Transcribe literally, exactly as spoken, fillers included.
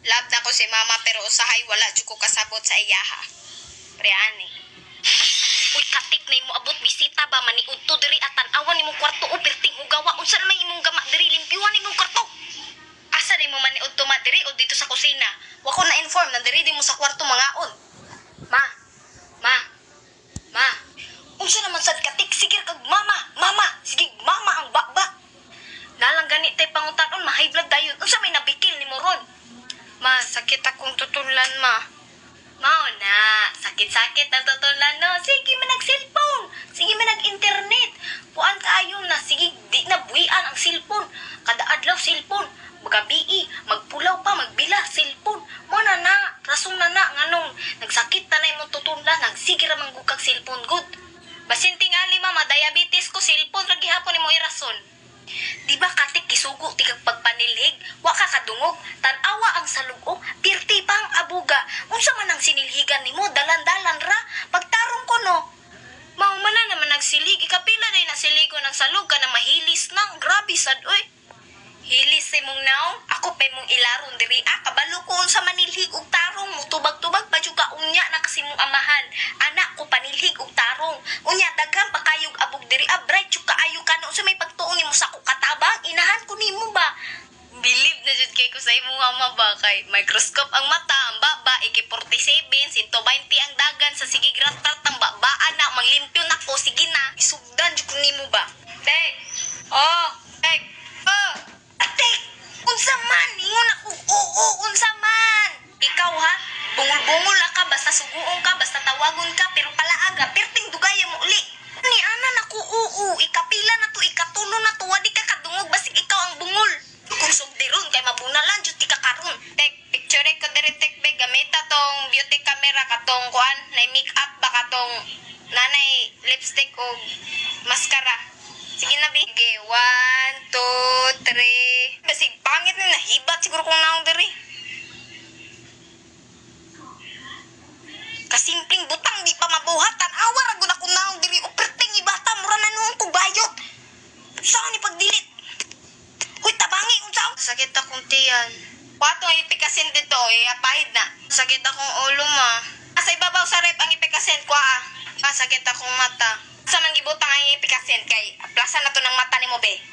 Love na ko si mama pero usahay wala jud ko kasabot sa iyaha. Pre ani. Uy, katik na imo abot bisita ba maniudto diri atan awan imong kwarto o perting ugawa unsa na may imong gama diri limpiwan imong kwarto. Asa ni mo maniudto ma diri o dito sa kusina? Wa ko na inform na diri di mo sa kwarto mangaon. Ma. Ma. Ma. Unsa naman sad katik sige kag mama. Mama, sige mama ang baba. Nalang gani tay pangutan-on ma high blood dayon. Unsa may nabikil nimo ron? Ma, sakit akong tutulan ma. Mao na, sakit-sakit na tutulan no. Sige man nag-cellphone. Sige man nag-internet. Kuan kaayo na, sige di na buhian ang cellphone. Kada adlaw cellphone. Magabii, magpulaw pa, magbila, cellphone. Mo na na, rason na na nganong nagsakit na na imong tutulan, nagsige ra man gud kag cellphone good. Basin tingali mama, diabetes ko, cellphone ra gihapon imo irason. Di ba katik kisugo ti kag pagpanilhig? Wa ka kadungog, tan-awa ang salugo, pirti pa ang abuga. Unsa man ang sinilhigan nimo, dalan-dalan ra, pagtarong ko no. Mao man na naman nagsilig, ikapila day nasiligo ng salog ka na mahilis nang, grabe sad oy. Hilis sa mong naong, ako pa mong ilaron diri ah, kabalo ko unsa manilhig og tarong, mutubag-tubag pa jud ka unya na kasi mong amahan. Anak ko panilhig og tarong. Unya daghan pa kayog abog diri ah, bright jud kaayo ka no, unsa may pagtuon nimo sa kukatabang, inahan ko nimo ba? Believe na jud kay ko sa imong ama ba kay microscope ang mata, ang baba iki forty-seven, one twenty ang dagan sa sige gratrat ang babaan na manglimpyo na ko sige na. Isugdan jud ko nimo ba? Tek. Oh, tek. Oh. Atik, unsa man ingon ako? Oo, unsa man? Ikaw ha, bungol-bungol lang ka basta suguon ka, basta tawagon ka pero palaaga perting dugay mo uli. Ni ana nako oo, ikapila na to, ikatulo na to, wadi ka kadungog basig ikaw ang bungol. Kung sugdiron kay mabunalan jud ti ka karon. Tek, picture ko diri tek be gamita tong beauty camera katong kuan, na make up ba katong nanay lipstick o mascara. Sige na, Bi. Sige, one, two, three. Basig, pangit na nahibat siguro kung naong diri. Kasimpleng butang, di pa mabuhatan. Awar, agod ako naong diri. O perting ibata, mura na noong kubayot. Saan ni pagdilit? Huy, tabangi, unsaw? Sakit akong tiyan. Wato ang ipikasin dito, eh, apahid na. Sakit akong ulo, ma. Asa ibabaw sa rep ang ipikasin ko, ah. Ah, sakit akong mata. Sa man gibutang ang ipikasin kay plaza na to ng mata ni mo, be.